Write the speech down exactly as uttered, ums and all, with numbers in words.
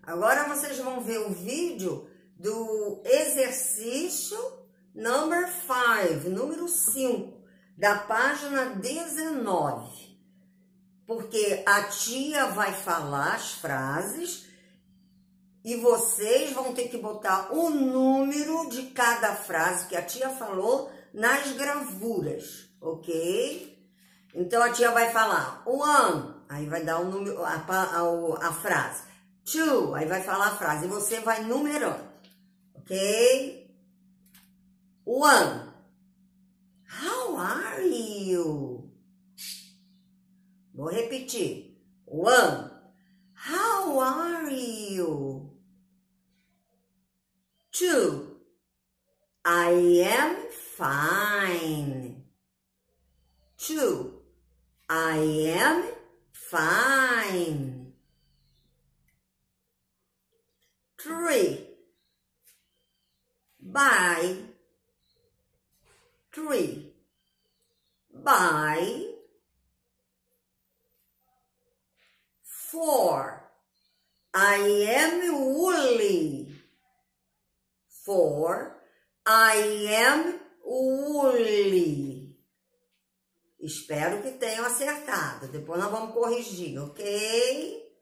Agora vocês vão ver o vídeo do exercício number five, número cinco, da página dezenove. Porque a tia vai falar as frases e vocês vão ter que botar o número de cada frase que a tia falou nas gravuras, ok? Então a tia vai falar one, aí vai dar o número, a, a, a frase. Two, aí vai falar a frase e você vai numerando, ok? One, how are you? Vou repetir. One, how are you? Two, I am fine. Two, I am fine. Three, bye. Three, bye. Four, I am woolly. Four, I am woolly. Espero que tenham acertado. Depois nós vamos corrigir, ok?